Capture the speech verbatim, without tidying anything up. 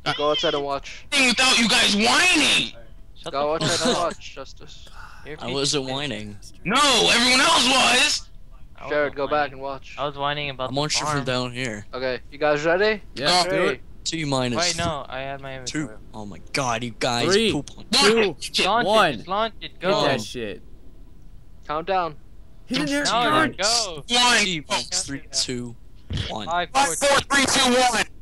Go outside and watch. Without you guys whining. Shut Go the outside fuck and up. watch, Justice. You're I wasn't whining. No, everyone else was. I wasn't Jared, go whining. back and watch. I was whining about I'm the watching from farm. down here. Okay, you guys ready? Yeah, do Three. it. Two minus. Wait, no, I had my Two. inventory. Oh my god, you guys Three. poop on. Two. Launch One. it, just launch it, Get go. that shit. Count down. Hit an air No, charge. go. One. Three, three, two, one. Five, four, Five, four, three, two, one.